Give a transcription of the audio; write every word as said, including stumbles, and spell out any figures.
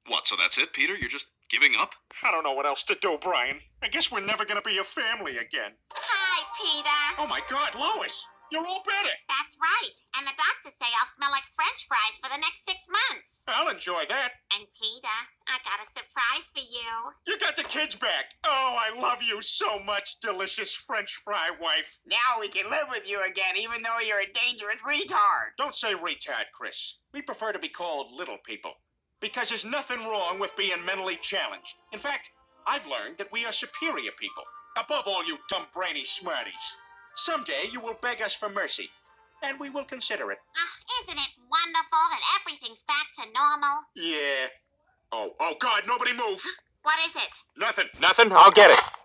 What, so that's it, Peter? You're just giving up? I don't know what else to do, Brian. I guess we're never gonna be a family again. Hi, Peter. Oh my God, Lois! You're all better! That's right. And the doctors say I'll smell like French fries for the next six months. I'll enjoy that. And Peter, I got a surprise for you. You got the kids back! Oh, I love you so much, delicious French fry wife. Now we can live with you again, even though you're a dangerous retard. Don't say retard, Chris. We prefer to be called little people. Because there's nothing wrong with being mentally challenged. In fact, I've learned that we are superior people. Above all, you dumb, brainy smarties. Someday you will beg us for mercy, and we will consider it. Uh, isn't it wonderful that everything's back to normal? Yeah. Oh, oh God, nobody move. What is it? Nothing. Nothing? I'll get it.